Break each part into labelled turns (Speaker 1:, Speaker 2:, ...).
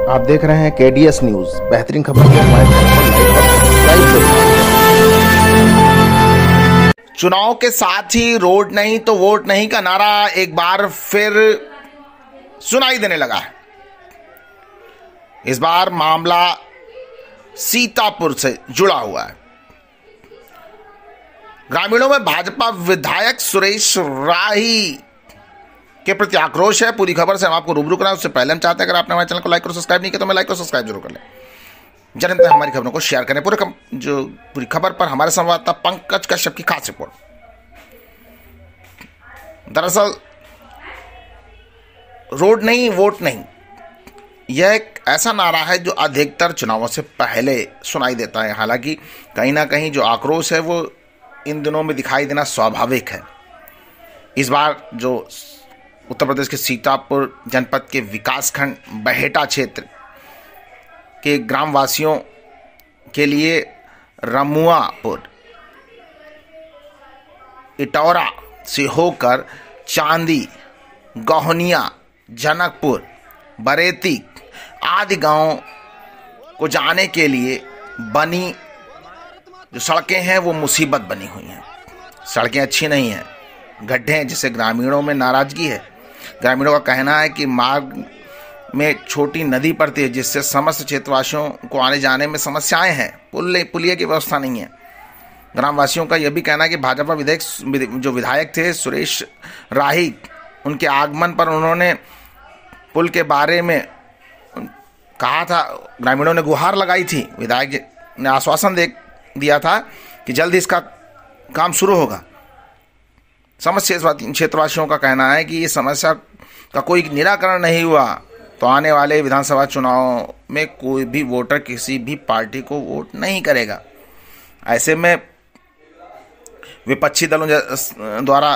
Speaker 1: आप देख रहे हैं KDS न्यूज। बेहतरीन खबर के हमारे चैनल को लाइक और सब्सक्राइब करें। चुनाव के साथ ही रोड नहीं तो वोट नहीं का नारा एक बार फिर सुनाई देने लगा है। इस बार मामला सीतापुर से जुड़ा हुआ है। ग्रामीणों में भाजपा विधायक सुरेश राही के प्रति आक्रोश है। पूरी खबर से हम आपको रूबरू कराएं, उससे पहले हम चाहते हैं अगर आपने हमारे चैनल को लाइक और सब्सक्राइब नहीं किया तो मैं लाइक और सब्सक्राइब जरूर कर लें। जनहित में हमारी खबरों को शेयर करें। पूरी खबर पर हमारे संवाददाता पंकज कश्यप की खास रिपोर्ट। दरअसल रोड नहीं वोट नहीं, यह एक ऐसा नारा है जो अधिकतर चुनावों से पहले सुनाई देता है। हालांकि कहीं ना कहीं जो आक्रोश है वो इन दिनों में दिखाई देना स्वाभाविक है। इस बार जो उत्तर प्रदेश के सीतापुर जनपद के विकासखंड बहेटा क्षेत्र के ग्रामवासियों के लिए रमुआपुर इटौरा से होकर चांदी, गौहनिया, जनकपुर, बरेती आदि गांवों को जाने के लिए बनी जो सड़कें हैं वो मुसीबत बनी हुई हैं। सड़कें अच्छी नहीं हैं, गड्ढे हैं, जिससे ग्रामीणों में नाराजगी है। ग्रामीणों का कहना है कि मार्ग में छोटी नदी पड़ती है, जिससे समस्त क्षेत्रवासियों को आने जाने में समस्याएं हैं। पुलिया की व्यवस्था नहीं है। ग्रामवासियों का यह भी कहना है कि भाजपा विधायक थे सुरेश राही, उनके आगमन पर उन्होंने पुल के बारे में कहा था। ग्रामीणों ने गुहार लगाई थी। विधायक ने आश्वासन दिया था कि जल्द इसका काम शुरू होगा। समस्त क्षेत्रवासियों का कहना है कि ये समस्या का कोई निराकरण नहीं हुआ तो आने वाले विधानसभा चुनाव में कोई भी वोटर किसी भी पार्टी को वोट नहीं करेगा। ऐसे में विपक्षी दलों द्वारा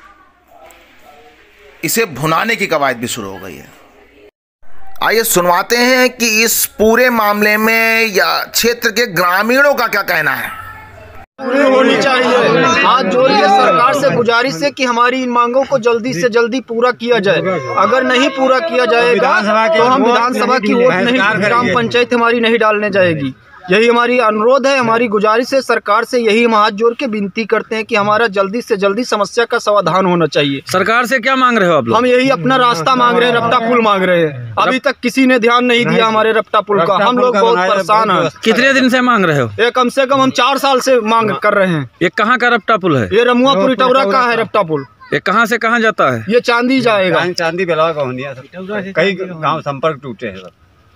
Speaker 1: इसे भुनाने की कवायद भी शुरू हो गई है। आइए सुनवाते हैं कि इस पूरे मामले में या क्षेत्र के ग्रामीणों का क्या कहना है।
Speaker 2: पूरी होनी चाहिए। हाथ जोड़ के सरकार से गुजारिश है कि हमारी इन मांगों को जल्दी से जल्दी पूरा किया जाए। अगर नहीं पूरा किया जाएगा तो हम विधानसभा की वोट नहीं, ग्राम पंचायत हमारी नहीं डालने जाएगी। यही हमारी अनुरोध है, हमारी गुजारिश है सरकार से। यही हम हाथ जोड़ के विनती करते हैं कि हमारा जल्दी से जल्दी समस्या का समाधान होना चाहिए।
Speaker 3: सरकार से क्या मांग रहे हो आप लोग?
Speaker 2: हम यही अपना रास्ता मांग रहे हैं, रपटा पुल मांग रहे हैं। अभी तक किसी ने ध्यान नहीं दिया हमारे रपटा पुल का। हम लोग बहुत परेशान हैं।
Speaker 3: कितने दिन से मांग रहे हो?
Speaker 2: ये कम से कम हम 4 साल से मांग कर रहे हैं।
Speaker 3: ये कहाँ का रपटा पुल है?
Speaker 2: ये रमुआपुर इटौरा का है रपटा पुल।
Speaker 3: ये कहाँ से कहाँ जाता है?
Speaker 2: ये चांदी जाएगा।
Speaker 4: चांदी बेलवा गौहनिया कई गांव संपर्क टूटे हैं।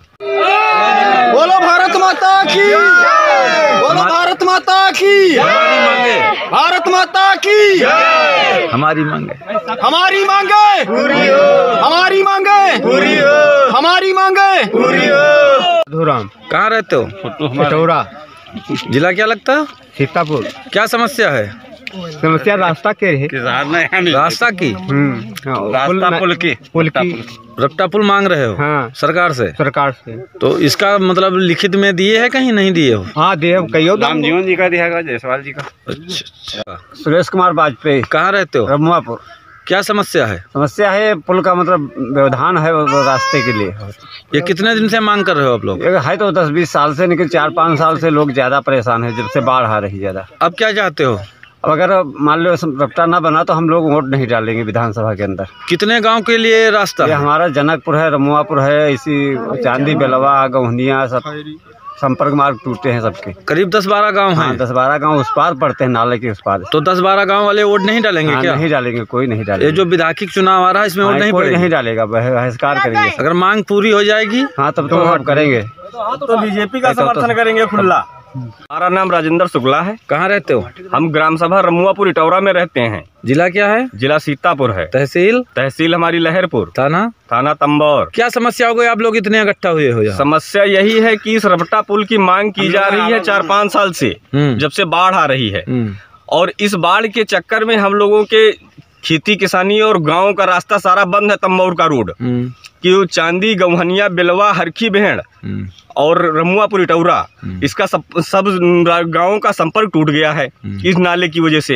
Speaker 2: बोलो भारत माता की, बोलो भारत माता की, भारत माता की।
Speaker 3: हमारी मांगे,
Speaker 2: हमारी मांगे पूरी हो, हमारी मांगे पूरी हो, हमारी मांगे पूरी हो। धुराम।
Speaker 3: कहाँ रहते हो?
Speaker 2: इटौरा।
Speaker 3: जिला क्या लगता है?
Speaker 2: सीतापुर।
Speaker 3: क्या समस्या है?
Speaker 2: समस्या रास्ता के है।
Speaker 3: रास्ता की?
Speaker 2: रास्ता पुल की
Speaker 3: रपटा पुल मांग रहे हो?
Speaker 2: हाँ।
Speaker 3: सरकार से?
Speaker 2: सरकार से।
Speaker 3: तो इसका मतलब लिखित में दिए है कहीं नहीं दिए हो?
Speaker 2: हाँ दिए, कईयों
Speaker 4: राम जीवन जी का दिया, जायसवाल जी का।
Speaker 3: अच्छा।
Speaker 4: सुरेश कुमार वाजपेयी।
Speaker 3: कहाँ रहते हो?
Speaker 4: रमुआपुर।
Speaker 3: क्या समस्या है?
Speaker 4: समस्या है पुल का, मतलब व्यवधान है वो रास्ते के लिए।
Speaker 3: ये कितने दिन से मांग कर रहे हो आप लोग?
Speaker 4: है तो 10-20 साल से, लेकिन 4-5 साल से लोग ज्यादा परेशान है जब से बाढ़ आ रही ज्यादा।
Speaker 3: अब क्या चाहते हो?
Speaker 4: अब अगर मान लो रपटा ना बना तो हम लोग वोट नहीं डालेंगे विधानसभा के अंदर।
Speaker 3: कितने गांव के लिए रास्ता?
Speaker 4: ये हमारा जनकपुर है, रमुआपुर है, इसी चांदी, बेलवा, गौहनिया, सब संपर्क मार्ग टूटे हैं सबके।
Speaker 3: करीब 10-12 गांव हैं।
Speaker 4: हाँ, 10-12 गांव उस पार पड़ते हैं, नाले के उस पार।
Speaker 3: तो 10-12 गांव वाले वोट नहीं डालेंगे? क्या
Speaker 4: नहीं डालेंगे, कोई नहीं डालेगा।
Speaker 3: ये जो विधायक चुनाव आ रहा है इसमें वोट नहीं पड़ेगा?
Speaker 4: नहीं डालेगा, बहिष्कार करेंगे।
Speaker 3: अगर मांग पूरी हो जाएगी
Speaker 4: हाँ तब तो हम करेंगे,
Speaker 2: तो बीजेपी का समर्थन करेंगे खुला।
Speaker 5: हमारा नाम राजेंद्र शुक्ला है।
Speaker 3: कहाँ रहते हो?
Speaker 5: हम ग्राम सभा रमुआपुर इटौरा में रहते हैं।
Speaker 3: जिला क्या है?
Speaker 5: जिला सीतापुर है।
Speaker 3: तहसील
Speaker 5: हमारी लहरपुर।
Speaker 3: थाना
Speaker 5: तंबौर।
Speaker 3: क्या समस्या हो गई आप लोग इतने इकट्ठा हुए हो यहाँ?
Speaker 5: समस्या यही है कि इस रपटा पुल की मांग की जा रही है 4-5 साल से, जब से बाढ़ आ रही है। और इस बाढ़ के चक्कर में हम लोगों के खेती किसानी और गाँव का रास्ता सारा बंद है। तंबौर का रोड कि वो चांदी, गौहनिया, बेलवा, हरखी भेड़ और रमुआपुर इटौरा, इसका सब गाँवों का संपर्क टूट गया है इस नाले की वजह से।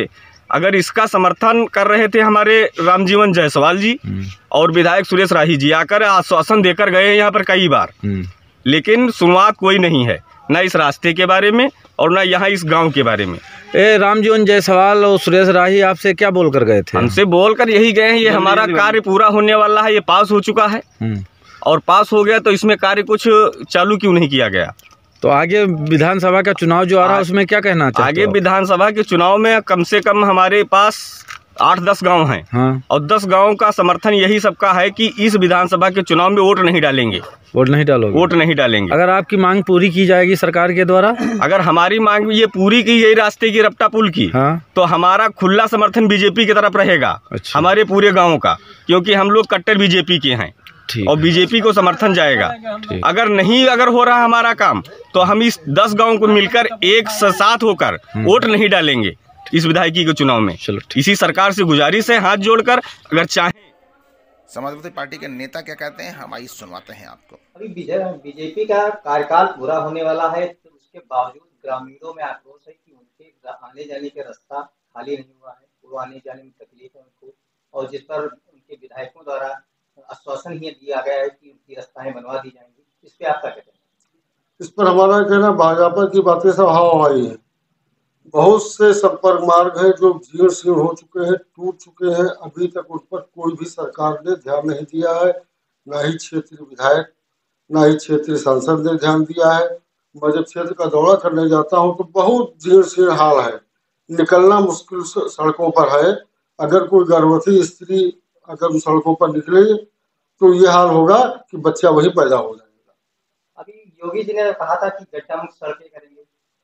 Speaker 5: अगर इसका समर्थन कर रहे थे हमारे रामजीवन जायसवाल जी और विधायक सुरेश राही जी, आकर आश्वासन देकर गए हैं यहाँ पर कई बार, लेकिन शुरुआत कोई नहीं है, न इस रास्ते के बारे में और न यहाँ इस गांव के बारे में।
Speaker 3: रामजीवन जायसवाल और सुरेश राही आपसे क्या बोलकर गए थे?
Speaker 5: हमसे बोलकर यही गए हैं, ये हमारा कार्य पूरा होने वाला है, ये पास हो चुका है और पास हो गया तो इसमें कार्य कुछ चालू क्यों नहीं किया गया।
Speaker 3: तो आगे विधानसभा का चुनाव जो आ रहा है उसमें क्या कहना चाहते हो?
Speaker 5: आगे विधानसभा के चुनाव में कम से कम हमारे पास 8-10 गांव हैं।
Speaker 3: हाँ।
Speaker 5: और 10 गांवों का समर्थन यही सबका है कि इस विधानसभा के चुनाव में वोट नहीं डालेंगे।
Speaker 3: वोट नहीं डालोगे?
Speaker 5: वोट नहीं डालेंगे।
Speaker 3: अगर आपकी मांग पूरी की जाएगी सरकार के द्वारा?
Speaker 5: अगर हमारी मांग ये पूरी की गई रास्ते की, रपटा पुल की,
Speaker 3: हाँ।
Speaker 5: तो हमारा खुला समर्थन बीजेपी की तरफ रहेगा।
Speaker 3: अच्छा।
Speaker 5: हमारे पूरे गाँव का, क्योंकि हम लोग कट्टर बीजेपी के हैं और बीजेपी को समर्थन जाएगा। अगर नहीं हो रहा हमारा काम तो हम इस 10 गांव को मिलकर एक साथ होकर वोट नहीं डालेंगे इस विधायकी के चुनाव में।
Speaker 3: चलो,
Speaker 5: इसी सरकार से गुजारिश है, हाथ जोड़कर, अगर चाहें।
Speaker 1: समाजवादी पार्टी के नेता क्या कहते हैं, हम आइए सुनवाते हैं आपको।
Speaker 6: अभी बीजेपी का कार्यकाल पूरा होने वाला है, तो उसके बावजूद ग्रामीणों में आक्रोश है कि उनके आने जाने के रास्ता खाली नहीं हुआ है, वो आने जाने में तकलीफ है उनको, और जिस पर उनके विधायकों द्वारा आश्वासन ही दिया गया है कि उनकी रास्ताएं बनवा दी जाएंगी। इस पे आपका कहना है?
Speaker 7: इस पर हमारा कहना, भाजपा की बातें सब हवाई है। बहुत से संपर्क मार्ग हैं जो जीर्ण शीर्ण हो चुके हैं, टूट चुके हैं, अभी तक उस पर कोई भी सरकार ने ध्यान नहीं दिया है, न ही क्षेत्रीय विधायक, न ही क्षेत्रीय सांसद ने ध्यान दिया है। मैं जब क्षेत्र का दौरा करने जाता हूं तो बहुत जीर्ण शीर्ण हाल है, निकलना मुश्किल सड़कों पर है। अगर कोई गर्भवती स्त्री अगर उन सड़कों पर निकले तो ये हाल होगा कि बच्चा वहीं पैदा हो जाएगा।
Speaker 6: अभी योगी जी ने कहा था कि गड्ढा मुक्त सड़कें करेंगे।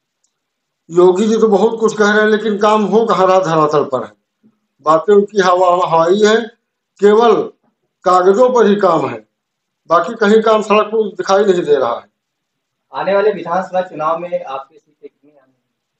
Speaker 7: योगी जी तो बहुत कुछ कह रहे हैं, लेकिन काम हो कहाँ रहा, धरातल पर है। बातें उनकी हवाई है, केवल कागजों पर ही काम है, बाकी कहीं काम सड़क को दिखाई नहीं दे रहा है।
Speaker 6: आने वाले विधानसभा चुनाव में आपकी सीटें कितनी आनी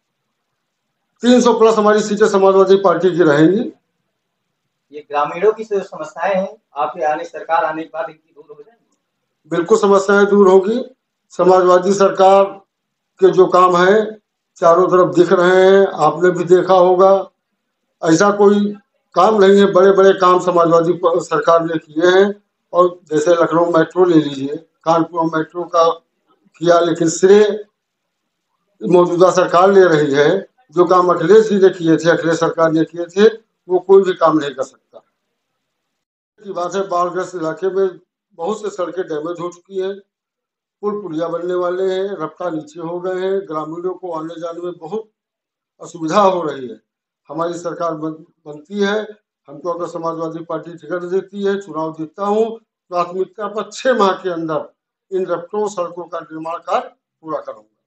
Speaker 6: है?
Speaker 7: 300 प्लस हमारी सीटें समाजवादी पार्टी की रहेंगी।
Speaker 6: ये ग्रामीणों की जो समस्याएं हैं, आपके सरकार आने के बाद इनकी दूर हो जाएंगी?
Speaker 7: बिल्कुल समस्याएं दूर होगी। समाजवादी सरकार के जो काम है चारों तरफ दिख रहे हैं, आपने भी देखा होगा। ऐसा कोई काम नहीं है, बड़े बड़े काम समाजवादी सरकार ने किए हैं। और जैसे लखनऊ मेट्रो ले लीजिए, कानपुर मेट्रो का किया, लेकिन श्रेय मौजूदा सरकार ले रही है। जो काम अखिलेश जी ने किए थे, अखिलेश सरकार ने किए थे, वो कोई भी काम नहीं कर सकता। की बात है, बाढ़ग्रस्त इलाके में बहुत से सड़कें डैमेज हो चुकी हैं, पुल पुलिया बनने वाले हैं, रफ्ता नीचे हो गए हैं, ग्रामीणों को आने जाने में बहुत असुविधा हो रही है। हमारी सरकार बनती है, हमको अगर समाजवादी पार्टी टिकट देती है, चुनाव जीतता हूँ, प्राथमिकता पर 6 माह के अंदर इन रफ्तों सड़कों का निर्माण कार्य पूरा करूँगा।